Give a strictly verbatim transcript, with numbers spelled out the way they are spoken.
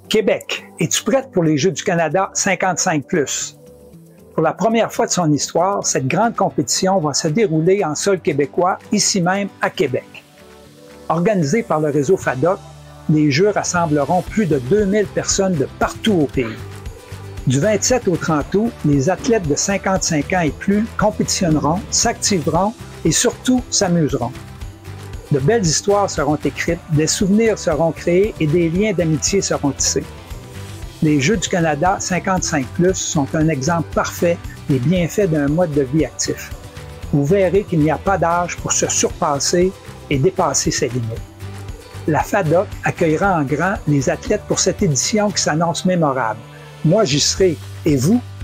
Québec, es-tu prête pour les Jeux du Canada cinquante-cinq plus? Pour la première fois de son histoire, cette grande compétition va se dérouler en sol québécois, ici même à Québec. Organisée par le réseau FADOC, les Jeux rassembleront plus de deux mille personnes de partout au pays. Du vingt-sept au trente août, les athlètes de cinquante-cinq ans et plus compétitionneront, s'activeront et surtout s'amuseront. De belles histoires seront écrites, des souvenirs seront créés et des liens d'amitié seront tissés. Les Jeux du Canada cinquante-cinq plus sont un exemple parfait des bienfaits d'un mode de vie actif. Vous verrez qu'il n'y a pas d'âge pour se surpasser et dépasser ses limites. La FADOC accueillera en grand les athlètes pour cette édition qui s'annonce mémorable. Moi, j'y serai. Et vous?